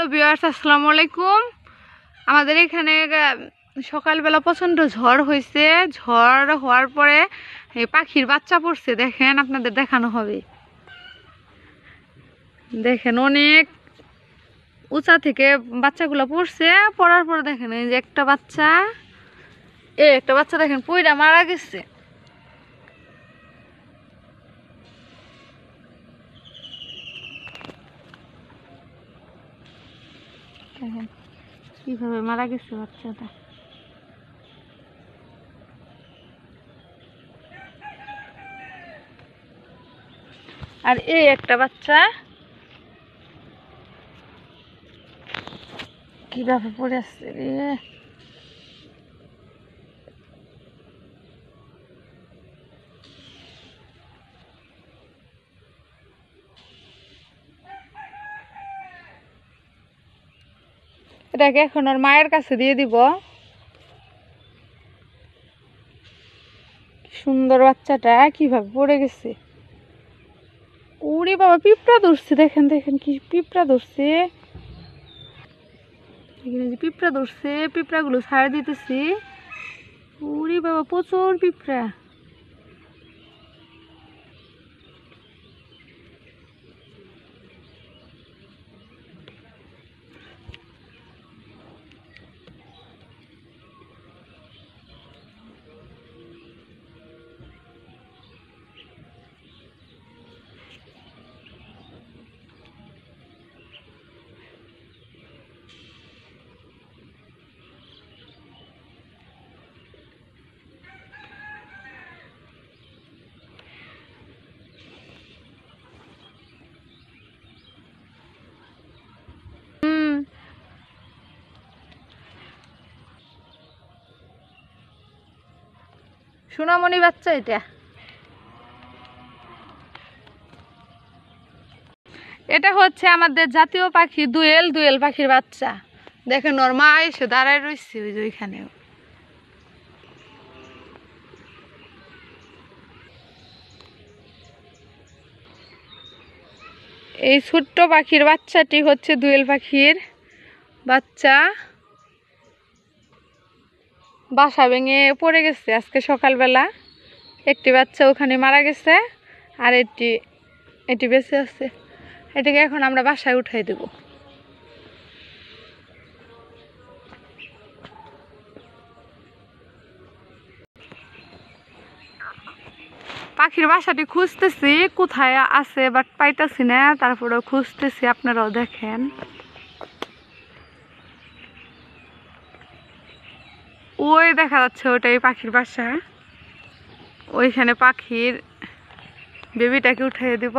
Hello viewers, আসসালামু আলাইকুম। আমাদের এখানে সকালবেলা প্রচণ্ড ঝড় হয়েছে। ঝড় হওয়ার পরে এই পাখির বাচ্চা পড়ছে, দেখেন আপনাদের দেখানো হবে। দেখেন অনেক উঁচা থেকে বাচ্চাগুলো পড়ছে। পড়ার পরে দেখেন এই যে একটা বাচ্চা দেখেন পইড়া মারা গেছে। দেখেন কিভাবে মারা গেছে বাচ্চাটা। আর এই একটা বাচ্চা কিভাবে পড়ে আসছে রে। এটাকে এখন ওর মায়ের কাছে দিয়ে দিব। সুন্দর বাচ্চাটা কিভাবে পড়ে গেছে। ওরে বাবা, পিঁপড়া ধরছে। দেখেন দেখেন কি পিঁপড়া ধরছে। পিঁপড়া ধরছে, পিঁপড়াগুলো ছাড় দিতেছি। ওরে বাবা, প্রচুর পিঁপড়া। সোনামণি বাচ্চা এটা। এটা হচ্ছে আমাদের জাতীয় পাখি দোয়েল। দোয়েল পাখির বাচ্চা। দেখেন ওর মা এসে দাঁড়ায় রয়েছে ওই যে ওইখানেও। এই ছোট্ট পাখির বাচ্চাটি হচ্ছে দোয়েল পাখির বাচ্চা। বাসা ভেঙে পড়ে গেছে আজকে সকালবেলা। একটি বাচ্চা ওখানে মারা গেছে, আর এটি বেঁচে আছে। এটাকে এখন আমরা বাসায় উঠাই দেব। পাখির বাসাটি খুঁজতেছি কোথায় আছে, বাট পাইতেছি না। তারপরেও খুঁজতেছি, আপনারাও দেখেন। ওই দেখা যাচ্ছে ওটাই পাখির বাসা। ওইখানে পাখির বেবিটাকে উঠিয়ে দিব।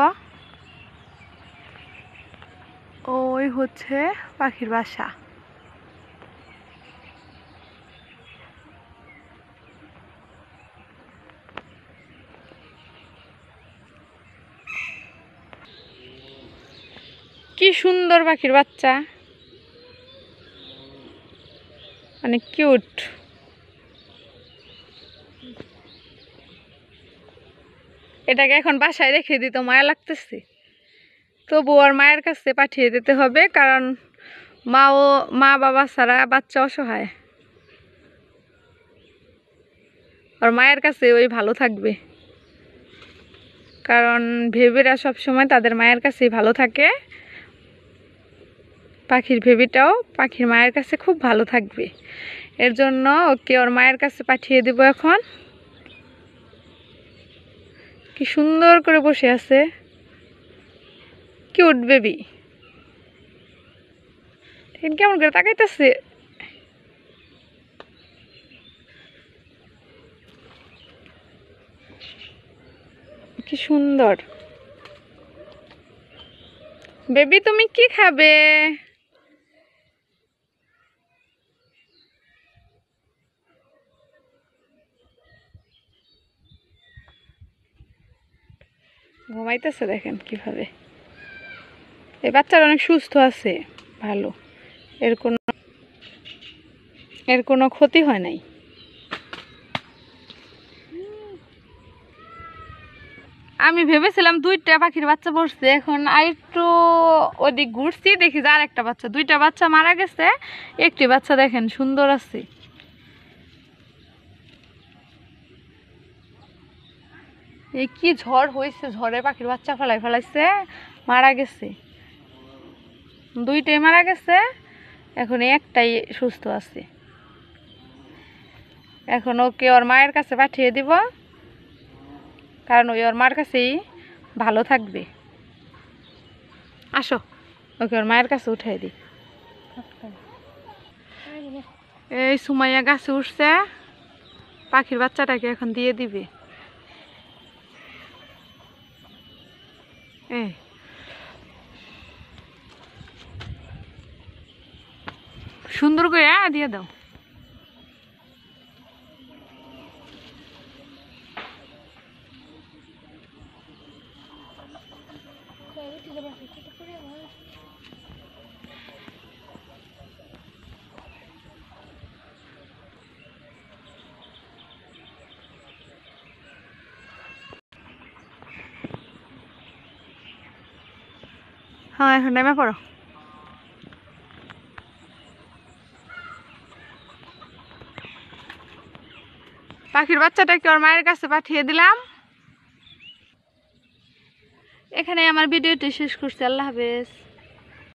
ওই হচ্ছে পাখির বাসা। কি সুন্দর পাখির বাচ্চা, অনেক কিউট। এটাকে এখন বাসায় রেখে দিতে মায়া লাগতেছে, তবু ওর মায়ের কাছে পাঠিয়ে দিতে হবে, কারণ মা বাবা ছাড়া বাচ্চা অসহায়। ওর মায়ের কাছে ওই ভালো থাকবে, কারণ বেবিরা সবসময় তাদের মায়ের কাছেই ভালো থাকে। পাখির বেবিটাও পাখির মায়ের কাছে খুব ভালো থাকবে। এর জন্য ওকে ওর মায়ের কাছে পাঠিয়ে দিব এখন। কি সুন্দর করে বসে আছে, কিউট বেবি। কেমন করে তাকাইতেছে। কি সুন্দর বেবি, তুমি কি খাবে? ঘুমাইতেছে, দেখেন কিভাবে। এই বাচ্চারা অনেক সুস্থ আছে, ভালো। এর কোনো ক্ষতি হয় নাই। আমি ভেবেছিলাম 2টা পাখির বাচ্চা পড়ছে, এখন আরেকটু ওদিক ঘুরছি দেখি যে আর একটা বাচ্চা, 2টা বাচ্চা মারা গেছে, একটি বাচ্চা দেখেন সুন্দর আছে। এই কি ঝড় হয়েছে, ঝড়ে পাখির বাচ্চা ফেলাইছে, মারা গেছে, 2টাই মারা গেছে, এখন একটাই সুস্থ আছে। এখন ওকে ওর মায়ের কাছে পাঠিয়ে দিব, কারণ ওই ওর মার কাছেই ভালো থাকবে। আসো ওকে ওর মায়ের কাছে উঠাই দিই। এই সুমাইয়া গাছে উঠছে, পাখির বাচ্চাটাকে এখন দিয়ে দিবে। এই সুন্দর করে দিয়ে দাও। হ্যাঁ এখন নেমে পড়ো। পাখির বাচ্চাটাকে ওর মায়ের কাছে পাঠিয়ে দিলাম। এখানে আমার ভিডিওটি শেষ করছি। আল্লাহ হাফেজ।